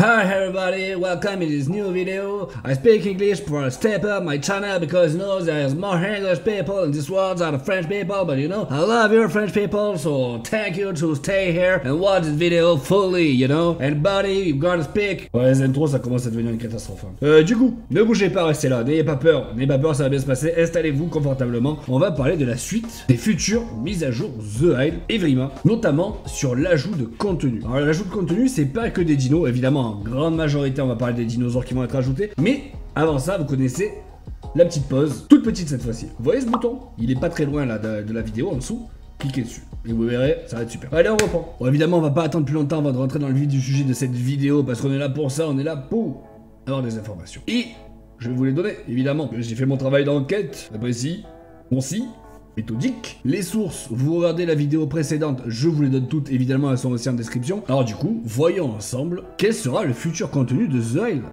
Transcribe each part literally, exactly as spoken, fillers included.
Hi everybody, welcome in this new video. I speak English for a step up my channel because you know there's more English people in this world than French people, but you know I love your French people, so thank you to stay here and watch this video fully, you know. And buddy, you gotta speak. Ouais, les intros ça commence à devenir une catastrophe. Hein. Euh, du coup, ne bougez pas, restez là, n'ayez pas peur, n'ayez pas peur, ça va bien se passer. Installez-vous confortablement. On va parler de la suite des futures mises à jour The Isle et Vrima, notamment sur l'ajout de contenu. Alors l'ajout de contenu, c'est pas que des dinos, évidemment. En grande majorité, on va parler des dinosaures qui vont être ajoutés. Mais avant ça, vous connaissez la petite pause, toute petite cette fois-ci. Vous voyez ce bouton? Il est pas très loin là de, de la vidéo en dessous. Cliquez dessus et vous verrez, ça va être super. Allez, on reprend. Bon, évidemment, on va pas attendre plus longtemps avant de rentrer dans le vif du sujet de cette vidéo parce qu'on est là pour ça, on est là pour avoir des informations. Et je vais vous les donner, évidemment. J'ai fait mon travail d'enquête, précis, concis, méthodique. Les sources, vous regardez la vidéo précédente, je vous les donne toutes, évidemment elles sont aussi en description. Alors du coup, voyons ensemble quel sera le futur contenu de The Isle.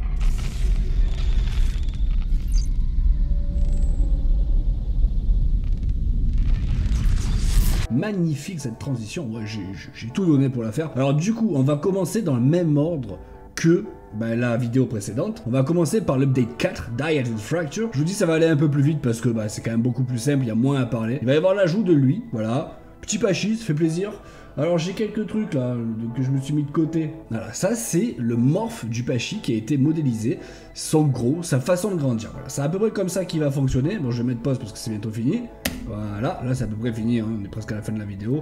Magnifique cette transition, ouais, j'ai tout donné pour la faire. Alors du coup, on va commencer dans le même ordre que bah, la vidéo précédente. On va commencer par l'update quatre, Diet and Fracture. Je vous dis ça va aller un peu plus vite parce que bah, c'est quand même beaucoup plus simple, il y a moins à parler. Il va y avoir l'ajout de lui, voilà. Petit Pachy, ça fait plaisir. Alors j'ai quelques trucs là que je me suis mis de côté. Voilà, ça c'est le morph du Pachy qui a été modélisé. Son gros, sa façon de grandir. Voilà, c'est à peu près comme ça qu'il va fonctionner. Bon, je vais mettre pause parce que c'est bientôt fini. Voilà, là c'est à peu près fini, hein. On est presque à la fin de la vidéo.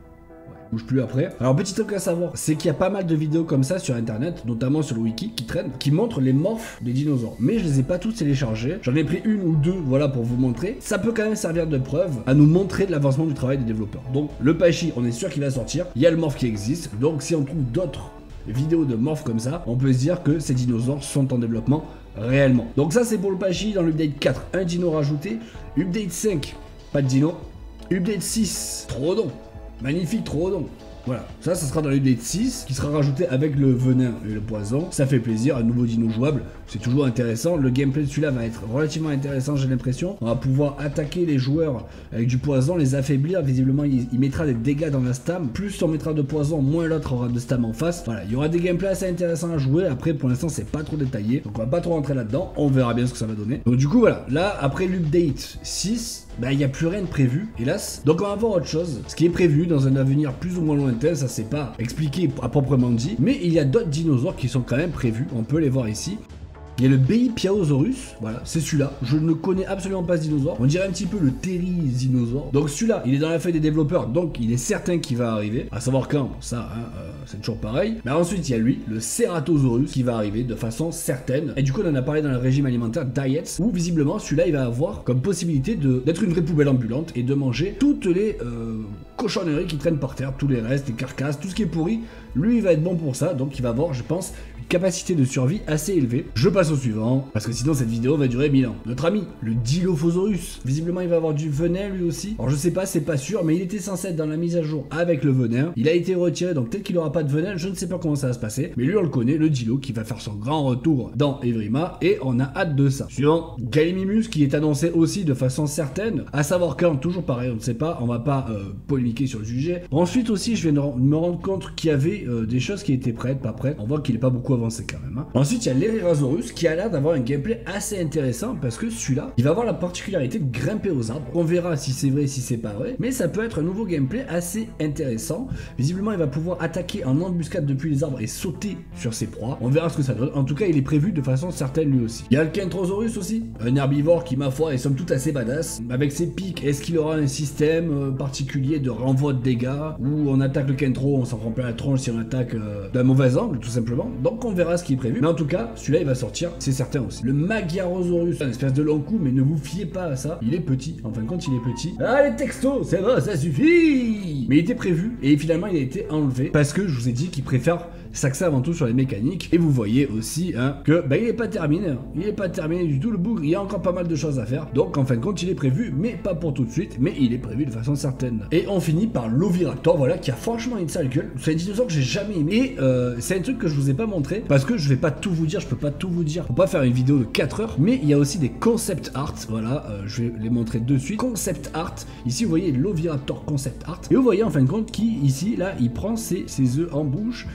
Bouge plus après. Alors petit truc à savoir, c'est qu'il y a pas mal de vidéos comme ça sur internet, notamment sur le wiki qui traînent, qui montrent les morphs des dinosaures. Mais je les ai pas tous téléchargés. J'en ai pris une ou deux, voilà, pour vous montrer. Ça peut quand même servir de preuve à nous montrer de l'avancement du travail des développeurs. Donc le Pachy, on est sûr qu'il va sortir. Il y a le morph qui existe. Donc si on trouve d'autres vidéos de morphs comme ça, on peut se dire que ces dinosaures sont en développement réellement. Donc ça c'est pour le Pachy dans l'update quatre, un dino rajouté. Update cinq, pas de dino. Update six, Troodon. Magnifique Troodon. Voilà, ça, ça sera dans l'update six, qui sera rajouté avec le venin et le poison. Ça fait plaisir, un nouveau dino jouable, c'est toujours intéressant. Le gameplay de celui-là va être relativement intéressant, j'ai l'impression. On va pouvoir attaquer les joueurs avec du poison, les affaiblir. Visiblement, il, il mettra des dégâts dans la stam. Plus on mettra de poison, moins l'autre aura de stam en face. Voilà, il y aura des gameplays assez intéressants à jouer. Après, pour l'instant, c'est pas trop détaillé, donc on va pas trop rentrer là-dedans. On verra bien ce que ça va donner. Donc du coup, voilà, là, après l'update six, bah, il n'y a plus rien de prévu, hélas. Donc on va voir autre chose. Ce qui est prévu dans un avenir plus ou moins lointain, ça c'est pas expliqué à proprement dit, mais il y a d'autres dinosaures qui sont quand même prévus. On peut les voir ici. Il y a le Beipiaosaurus, voilà, c'est celui-là. Je ne connais absolument pas ce dinosaure. On dirait un petit peu le Therizinosaure. Donc celui-là, il est dans la feuille des développeurs, donc il est certain qu'il va arriver. À savoir quand, ça, hein, euh, c'est toujours pareil. Mais ensuite, il y a lui, le Ceratosaurus, qui va arriver de façon certaine. Et du coup, on en a parlé dans le régime alimentaire Diets, où visiblement, celui-là, il va avoir comme possibilité d'être une vraie poubelle ambulante et de manger toutes les euh, cochonneries qui traînent par terre, tous les restes, les carcasses, tout ce qui est pourri. Lui, il va être bon pour ça, donc il va avoir, je pense, capacité de survie assez élevée. Je passe au suivant, parce que sinon cette vidéo va durer mille ans. Notre ami, le Dilophosaurus. Visiblement, il va avoir du venin lui aussi. Alors je sais pas, c'est pas sûr, mais il était censé être dans la mise à jour avec le venin. Il a été retiré, donc peut-être qu'il aura pas de venin. Je ne sais pas comment ça va se passer. Mais lui, on le connaît, le Dilo, qui va faire son grand retour dans Evrima, et on a hâte de ça. Suivant, Gallimimus, qui est annoncé aussi de façon certaine. À savoir quand, toujours pareil, on ne sait pas. On va pas euh, polémiquer sur le sujet. Ensuite aussi, je viens de me rendre compte qu'il y avait euh, des choses qui étaient prêtes, pas prêtes. On voit qu'il est pas beaucoup avancé quand même. Hein. Ensuite, il y a l'Hererasaurus qui a l'air d'avoir un gameplay assez intéressant parce que celui-là, il va avoir la particularité de grimper aux arbres. On verra si c'est vrai, si c'est pas vrai, mais ça peut être un nouveau gameplay assez intéressant. Visiblement, il va pouvoir attaquer en embuscade depuis les arbres et sauter sur ses proies. On verra ce que ça donne. En tout cas, il est prévu de façon certaine lui aussi. Il y a le Kentrosaurus aussi, un herbivore qui, ma foi, est somme toute assez badass. Avec ses pics, est-ce qu'il aura un système particulier de renvoi de dégâts où on attaque le Kentro, on s'en prend plein la tronche si on attaque euh, d'un mauvais angle, tout simplement. Donc on verra ce qui est prévu. Mais en tout cas, celui-là il va sortir, c'est certain aussi. Le Magyarosaurus, une espèce de long cou, mais ne vous fiez pas à ça. Il est petit, en fin de compte il est petit. Ah les textos, c'est bon, ça suffit. Mais il était prévu et finalement il a été enlevé parce que je vous ai dit qu'il préfère s'axer avant tout sur les mécaniques. Et vous voyez aussi hein, que bah, il est pas terminé. Hein. Il est pas terminé du tout le bougre. Il y a encore pas mal de choses à faire. Donc en fin de compte il est prévu, mais pas pour tout de suite. Mais il est prévu de façon certaine. Et on finit par l'Oviraptor, voilà, qui a franchement une sale gueule. C'est un dinosaure que j'ai jamais aimé. Et euh, c'est un truc que je vous ai pas montré parce que je vais pas tout vous dire. Je peux pas tout vous dire. Faut pas faire une vidéo de quatre heures. Mais il y a aussi des concept art. Voilà, euh, je vais les montrer de suite. Concept art. Ici vous voyez l'Oviraptor concept art. Et vous voyez en fin de compte qui ici là il prend ses, ses œufs en bouche. Ici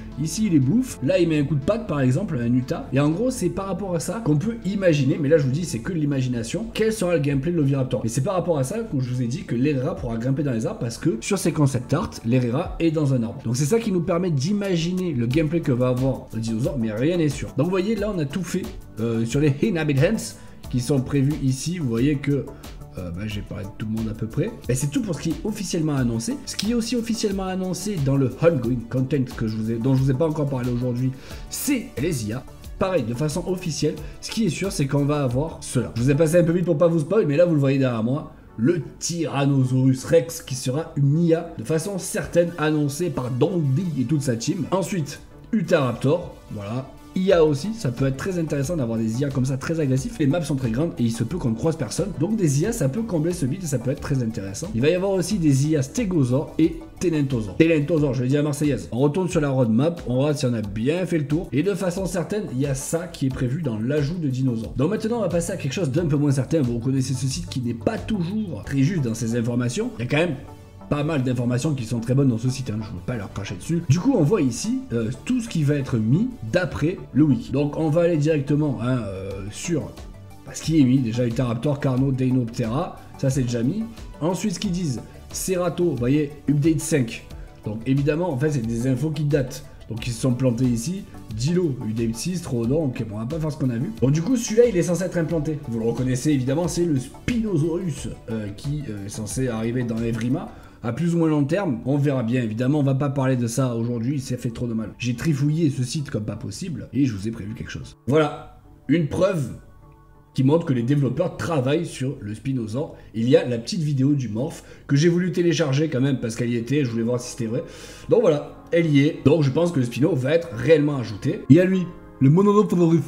les bouffe. Là, il met un coup de patte, par exemple, un Utah. Et en gros, c'est par rapport à ça qu'on peut imaginer, mais là, je vous dis, c'est que de l'imagination, quel sera le gameplay de l'Oviraptor. Et c'est par rapport à ça que je vous ai dit que l'Herrera pourra grimper dans les arbres parce que sur ces concept art, l'Herrera est dans un arbre. Donc c'est ça qui nous permet d'imaginer le gameplay que va avoir le dinosaure, mais rien n'est sûr. Donc vous voyez, là, on a tout fait euh, sur les Inhabitants qui sont prévus ici. Vous voyez que Euh, bah, j'ai parlé de tout le monde à peu près. Et c'est tout pour ce qui est officiellement annoncé. Ce qui est aussi officiellement annoncé dans le ongoing content que je vous ai, dont je vous ai pas encore parlé aujourd'hui, c'est les I A. Pareil, de façon officielle, ce qui est sûr, c'est qu'on va avoir cela. Je vous ai passé un peu vite pour pas vous spoil, mais là, vous le voyez derrière moi, le Tyrannosaurus Rex qui sera une I A de façon certaine annoncée par Dondi et toute sa team. Ensuite, Utahraptor, voilà. I A aussi, ça peut être très intéressant d'avoir des I A comme ça très agressifs. Les maps sont très grandes et il se peut qu'on ne croise personne. Donc des I A, ça peut combler ce vide et ça peut être très intéressant. Il va y avoir aussi des I A Stégosaures et Tenentosaures. Tenentosaures, je le dis à Marseillaise. On retourne sur la roadmap, on regarde si on a bien fait le tour. Et de façon certaine, il y a ça qui est prévu dans l'ajout de dinosaures. Donc maintenant, on va passer à quelque chose d'un peu moins certain. Vous reconnaissez ce site qui n'est pas toujours très juste dans ses informations. Il y a quand même pas mal d'informations qui sont très bonnes dans ce site, hein, je ne veux pas leur cracher dessus. Du coup, on voit ici euh, tout ce qui va être mis d'après le wiki. Donc, on va aller directement hein, euh, sur bah, ce qui est mis. Déjà, Utahraptor, Carno, Deinoptera, ça c'est déjà mis. Ensuite, ce qu'ils disent, Cerato, vous voyez, update cinq. Donc, évidemment, en fait, c'est des infos qui datent. Donc, ils se sont plantés ici. Dilo, update six, Troodon, ok, bon, on va pas faire ce qu'on a vu. Donc, du coup, celui-là, il est censé être implanté. Vous le reconnaissez, évidemment, c'est le Spinosaurus euh, qui euh, est censé arriver dans l'Evrima. À plus ou moins long terme, on verra bien. Évidemment, on va pas parler de ça aujourd'hui, ça fait trop de mal. J'ai trifouillé ce site comme pas possible et je vous ai prévu quelque chose. Voilà, une preuve qui montre que les développeurs travaillent sur le Spinosaure. Il y a la petite vidéo du morph que j'ai voulu télécharger quand même parce qu'elle y était, je voulais voir si c'était vrai. Donc voilà, elle y est. Donc je pense que le Spino va être réellement ajouté. Il y a lui, le Monolophodorus.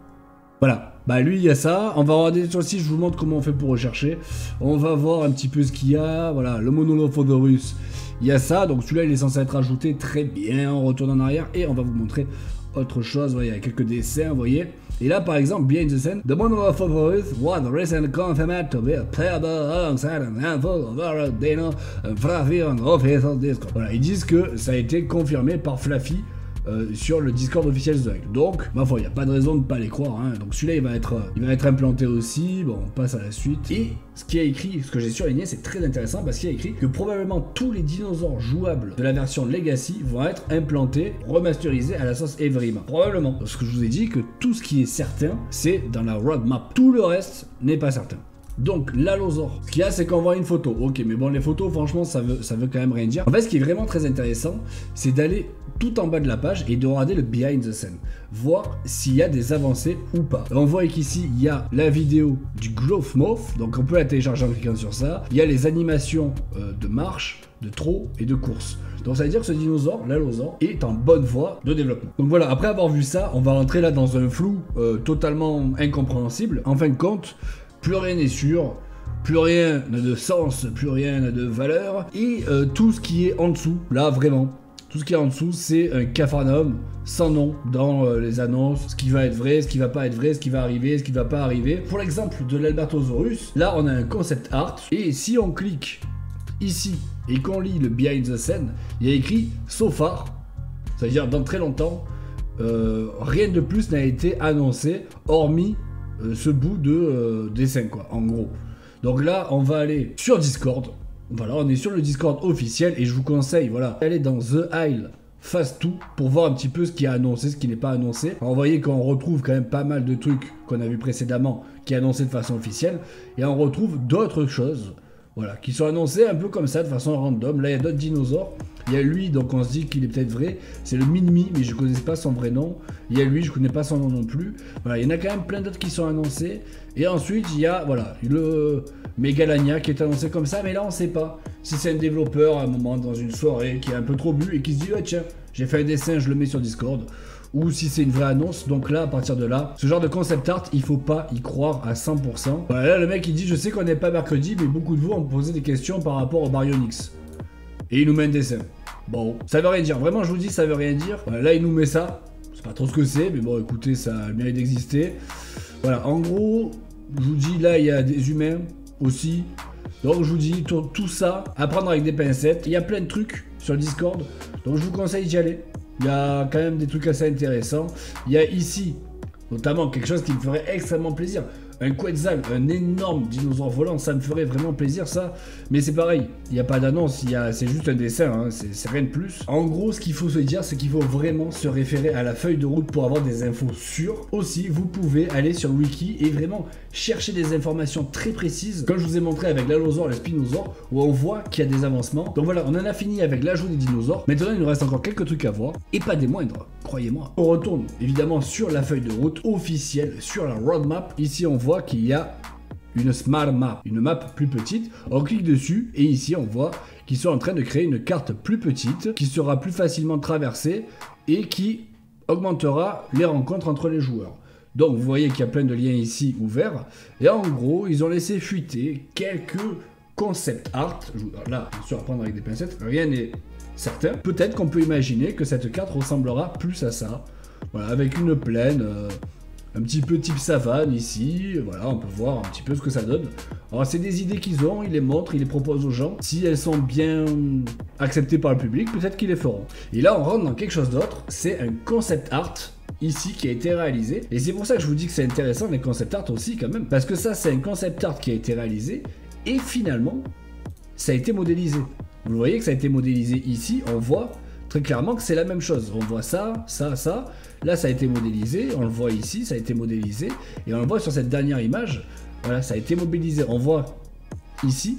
Voilà. Bah lui il y a ça, on va regarder sur le site, je vous montre comment on fait pour rechercher. On va voir un petit peu ce qu'il y a, voilà, le Monolophodorus, il y a ça, donc celui-là il est censé être ajouté, très bien, on retourne en arrière et on va vous montrer autre chose, voilà, il y a quelques dessins, vous voyez. Et là par exemple, behind the scene, the Monolophodorus was recently confirmed to be playable alongside an handful of other dino and Fluffy on official Discord. Voilà, ils disent que ça a été confirmé par Fluffy. Euh, sur le Discord officiel The Hive. Donc, ma foi, il n'y a pas de raison de ne pas les croire. Hein. Donc celui-là, il va être, il va être implanté aussi. Bon, on passe à la suite. Et ce qui a écrit, ce que j'ai surligné, c'est très intéressant parce qu'il a écrit que probablement tous les dinosaures jouables de la version Legacy vont être implantés, remasterisés à la sauce Evrima. Probablement. Parce que je vous ai dit que tout ce qui est certain, c'est dans la roadmap. Tout le reste n'est pas certain. Donc, l'allosaure, ce qu'il y a, c'est qu'on voit une photo. Ok, mais bon, les photos, franchement, ça veut, ça veut quand même rien dire. En fait, ce qui est vraiment très intéressant, c'est d'aller tout en bas de la page et de regarder le behind the scene. Voir s'il y a des avancées ou pas. On voit qu'ici, il y a la vidéo du Growth Morph, donc on peut la télécharger en cliquant sur ça. Il y a les animations euh, de marche, de trot et de course. Donc ça veut dire que ce dinosaure, l'allosaure, est en bonne voie de développement. Donc voilà, après avoir vu ça, on va rentrer là dans un flou euh, totalement incompréhensible. En fin de compte, plus rien n'est sûr, plus rien n'a de sens, plus rien n'a de valeur. Et euh, tout ce qui est en dessous, là vraiment, tout ce qui est en dessous, c'est un capharnaüm sans nom dans euh, les annonces. Ce qui va être vrai, ce qui va pas être vrai, ce qui va arriver, ce qui va pas arriver. Pour l'exemple de l'Albertosaurus, là on a un concept art. Et si on clique ici et qu'on lit le behind the scene, il y a écrit so far, c'est-à-dire dans très longtemps, euh, rien de plus n'a été annoncé, hormis euh, ce bout de euh, dessin, quoi, en gros. Donc là, on va aller sur Discord. Voilà, on est sur le Discord officiel et je vous conseille, voilà, d'aller dans The Isle Fast tout pour voir un petit peu ce qui est annoncé, ce qui n'est pas annoncé. Alors, vous voyez qu'on retrouve quand même pas mal de trucs qu'on a vu précédemment qui est annoncé de façon officielle et on retrouve d'autres choses, voilà, qui sont annoncées un peu comme ça de façon random. Là, il y a d'autres dinosaures. Il y a lui, donc on se dit qu'il est peut-être vrai. C'est le Minmi, mais je ne connais pas son vrai nom. Il y a lui, je ne connais pas son nom non plus. Voilà, il y en a quand même plein d'autres qui sont annoncés. Et ensuite, il y a, voilà, le Megalania qui est annoncé comme ça. Mais là, on ne sait pas si c'est un développeur à un moment dans une soirée qui est un peu trop bu et qui se dit, ouais, tiens, j'ai fait un dessin, je le mets sur Discord. Ou si c'est une vraie annonce. Donc là, à partir de là, ce genre de concept art, il faut pas y croire à cent pour cent. Voilà, là, le mec, il dit, je sais qu'on n'est pas mercredi, mais beaucoup de vous ont posé des questions par rapport au Baryonyx. Et il nous met un dessin. Bon, ça veut rien dire. Vraiment, je vous dis, ça veut rien dire. Voilà, là, il nous met ça. Je sais pas trop ce que c'est, mais bon, écoutez, ça a le mérite d'exister. Voilà, en gros, je vous dis, là, il y a des humains aussi. Donc, je vous dis, tout, tout ça, à prendre avec des pincettes. Il y a plein de trucs sur le Discord. Donc, je vous conseille d'y aller. Il y a quand même des trucs assez intéressants. Il y a ici, notamment, quelque chose qui me ferait extrêmement plaisir. Un Quetzal, un énorme dinosaure volant, ça me ferait vraiment plaisir ça. Mais c'est pareil, il n'y a pas d'annonce, c'est juste un dessin, hein, c'est rien de plus. En gros, ce qu'il faut se dire, c'est qu'il faut vraiment se référer à la feuille de route pour avoir des infos sûres. Aussi, vous pouvez aller sur le wiki et vraiment chercher des informations très précises, comme je vous ai montré avec l'allosaure et le spinosaure, où on voit qu'il y a des avancements. Donc voilà, on en a fini avec l'ajout des dinosaures. Maintenant, il nous reste encore quelques trucs à voir, et pas des moindres, croyez-moi. On retourne évidemment sur la feuille de route officielle, sur la roadmap. Ici, on voit qu'il y a une smart map, une map plus petite. On clique dessus et ici on voit qu'ils sont en train de créer une carte plus petite qui sera plus facilement traversée et qui augmentera les rencontres entre les joueurs. Donc vous voyez qu'il y a plein de liens ici ouverts et en gros ils ont laissé fuiter quelques concept art. Là bien sûr à prendre avec des pincettes, rien n'est certain. Peut-être qu'on peut imaginer que cette carte ressemblera plus à ça. Voilà, avec une plaine euh, un petit peu type savane ici, voilà, on peut voir un petit peu ce que ça donne. Alors c'est des idées qu'ils ont, ils les montrent, ils les proposent aux gens. Si elles sont bien acceptées par le public, peut-être qu'ils les feront. Et là on rentre dans quelque chose d'autre, c'est un concept art ici qui a été réalisé. Et c'est pour ça que je vous dis que c'est intéressant les concept art aussi quand même. Parce que ça c'est un concept art qui a été réalisé et finalement ça a été modélisé. Vous voyez que ça a été modélisé ici, on voit très clairement que c'est la même chose. On voit ça, ça, ça. Là, ça a été modélisé. On le voit ici, ça a été modélisé. Et on le voit sur cette dernière image. Voilà, ça a été modélisé. On voit ici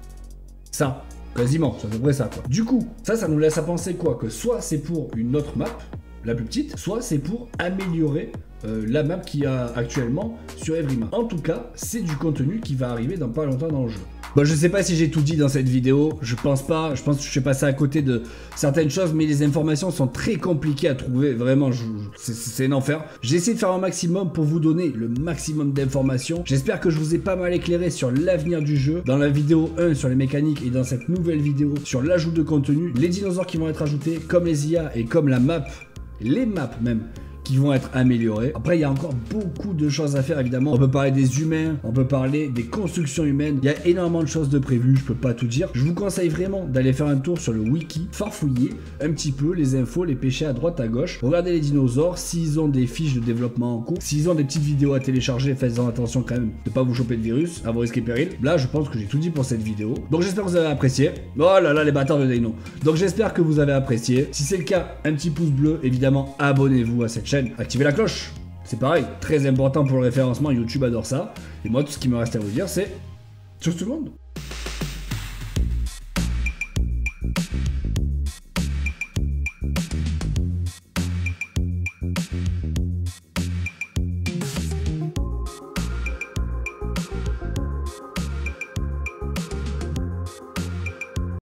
ça. Quasiment, c'est à peu près ça, quoi. Du coup, ça, ça nous laisse à penser quoi? Que soit c'est pour une autre map, la plus petite, soit c'est pour améliorer euh, la map qu'il y a actuellement sur Everyman. En tout cas, c'est du contenu qui va arriver dans pas longtemps dans le jeu. Bon, je sais pas si j'ai tout dit dans cette vidéo, je pense pas, je pense que je suis passé à côté de certaines choses, mais les informations sont très compliquées à trouver, vraiment, c'est un enfer. J'ai essayé de faire un maximum pour vous donner le maximum d'informations. J'espère que je vous ai pas mal éclairé sur l'avenir du jeu, dans la vidéo un sur les mécaniques et dans cette nouvelle vidéo sur l'ajout de contenu, les dinosaures qui vont être ajoutés, comme les I A et comme la map, les maps même, qui vont être améliorés. Après, il y a encore beaucoup de choses à faire, évidemment. On peut parler des humains, on peut parler des constructions humaines. Il y a énormément de choses de prévues, je peux pas tout dire. Je vous conseille vraiment d'aller faire un tour sur le wiki, farfouiller un petit peu les infos, les pêcher à droite, à gauche. Regardez les dinosaures, s'ils ont des fiches de développement en cours, s'ils ont des petites vidéos à télécharger, faites-en attention quand même de pas vous choper de virus, à vos risques et périls. Là, je pense que j'ai tout dit pour cette vidéo. Donc j'espère que vous avez apprécié. Oh là là, les bâtards de Dino. Donc j'espère que vous avez apprécié. Si c'est le cas, un petit pouce bleu, évidemment, abonnez-vous à cette chaîne. Activez la cloche, c'est pareil, très important pour le référencement, YouTube adore ça. Et moi, tout ce qui me reste à vous dire, c'est tchuss tout le monde.